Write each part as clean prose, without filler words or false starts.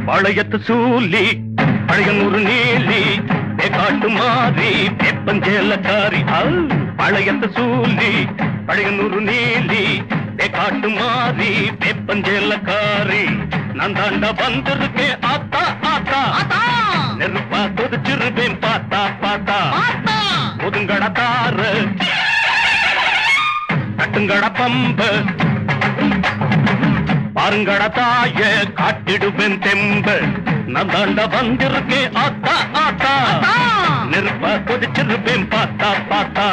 பாளையத்து சூலி பழையனூர் நீலி காட்டு மாறி வெப்பஞ்சேலக்காரி பாளையத்து சூலி பழையனூர் நீலி காட்டு மாறி வெப்பஞ்சேலக்காரி நான் தாண்டா வந்திருக்கேன் ஆத்தா ஆத்தா நெருப்பா கொதிச்சிருப்பேன் பார்த்தா பார்த்தா ஒதுங்கட தாரு கட்டுங்கட பம்பு பாருங்கட தாய காட்டிடுவேன் தெம்பு நான் தாண்டா வந்திருக்கேன் ஆத்தா ஆத்தா நெருப்பா கொதிச்சிருப்பேன் பார்த்தா பார்த்தா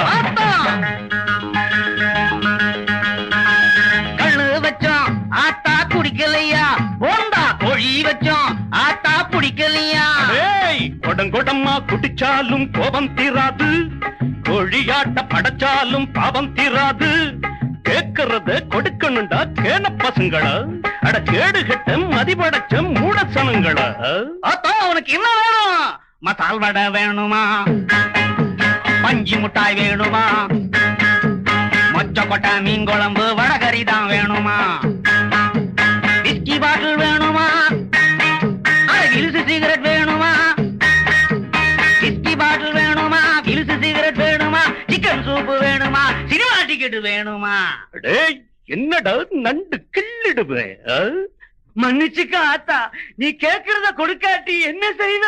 கண்ணு வச்சோம் ஆத்தா குடிக்கலையா போண்டா கோழி வச்சோம் ஆத்தா பிடிக்கலையா கொடங்கொடமா குடிச்சாலும் கோபம் தீராது கோழியாட்ட படைச்சாலும் பாவம் தீராது கேட்கறத கொடுக்கணுண்டா கேன பசங்களா அட கேடு கட்ட மதிபடைச்ச மூடசனங்களா ஆத்தா உனக்கு என்ன வேணும் மசால் வடை வேணுமா பஞ்சி முட்டாய் வேணுமா மொச்ச கொட்டை மீன் குழம்பு வடகறி தான் வேணுமா விஸ்கி பாட்டில் வேணுமா வில்சு சிகரெட் வேணுமா விஸ்கி பாட்டில் வேணுமா வில்சு சிகரெட் வேணுமா சிக்கன் சூப்பு வேணுமா சினிமா டிக்கெட் வேணுமா என்னடா நண்டு கிள்ளிடுவேன் மன்னிச்சுக்க ஆத்தா நீ கேட்கறத கொடுக்காட்டி என்ன செய்வ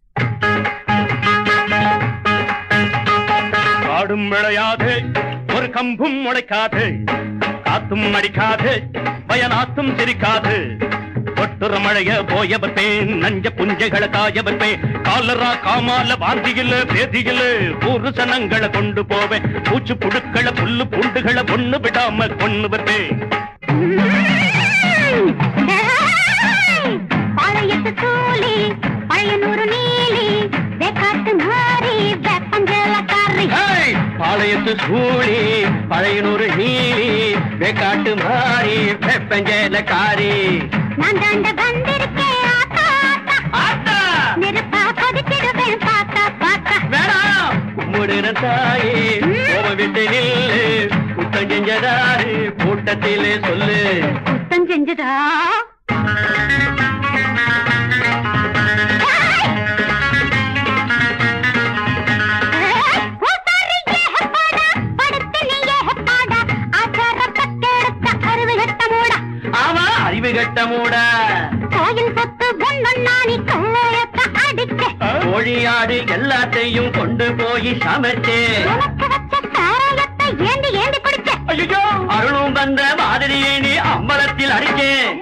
காடும் விளையாது ஒரு கம்பும் முளைக்காது காத்தும் அடிக்காது வயநாத்தும் சிரிக்காது ஒட்டுற மழைய போயவர்பேன் நஞ்ச புஞ்சைகளை காயவர்பேன் காலரா காமால வாந்தியில வேதியில ஊரு சனங்களை கொண்டு போவேன் பூச்சு புழுக்களை புல்லு பூண்டுகளை ஒண்ணு விடாம கொண்டு வருவேன் பாளையத்து சூலி பழையனூர் நீலி வெக்காட்டு மாறி வெப்பஞ்சேலக்காரி பாளையத்து சூழி பழையனூர் நீலி வெக்காட்டு மாறி வெப்பஞ்சேலக்காரி நான் தாண்ட வந்திருக்கேன் ஆத்தா ஆத்தா நெருப்பா கொதிச்சிடுவேன் பார்த்தா பார்த்தா வேணாம் கும்பிடுற தாயே கோவ விட்டு நில்லு குத்தம் செஞ்சதாரு கூட்டத்திலே சொல்லு குத்தம் செஞ்சதா அறிவு கட்ட மூட கோயில் சொத்து பொன்னானி கொள்ளையத்த அடிக்க கோழியாடு எல்லாத்தையும் கொண்டு போய் சமைச்சு ஏந்தி ஏந்தி குடிச்ச ஐயோ அருளும் வந்த மாதிரியே நீ அம்பலத்தில் அடிச்சேன்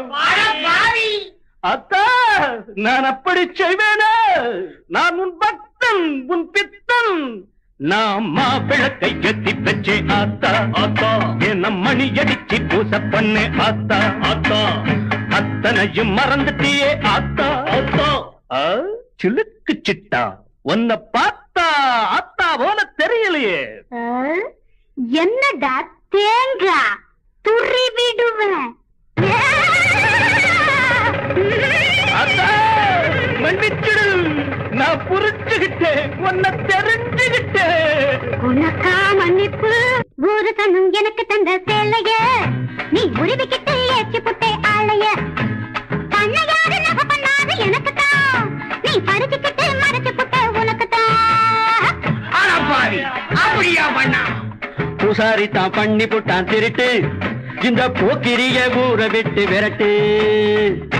அத்தா நான் அப்படி செய்வேனே நான் உன் பக்தன் உன் பித்தன் நான் மாப்பிளக்கை கத்தி வச்சே ஆத்தா ஆத்தா என்ன மணி அடிச்சு பூச பண்ணே ஆத்தா ஆத்தா அத்தனையும் மறந்துட்டியே ஆத்தா ஆத்தா சிலுக்கு சிட்டா உன்னை பார்த்தா ஆத்தா போல தெரியலையே என்னடா தேங்கா துறி விடுவேன் மன்னிச்சிடு நான் புரிஞ்சுகிட்டேன் உன்னை தெரிஞ்சுகிட்டேன் உனக்கா மன்னிப்பு ஒரு தனம் எனக்கு தந்த சேலைய நீ உருவிக்கிட்டு ஏற்றி புட்டே ஆளைய பண்ணையாரு நகை பண்ணாது எனக்கு தான் நீ பறிச்சுக்கிட்டு மறைச்சு புட்ட உனக்கு தான் அப்படியா பண்ணா பூசாரி தான் பண்ணி புட்டான் திருட்டு இந்த போக்கிரிய ஊரை விட்டு விரட்டு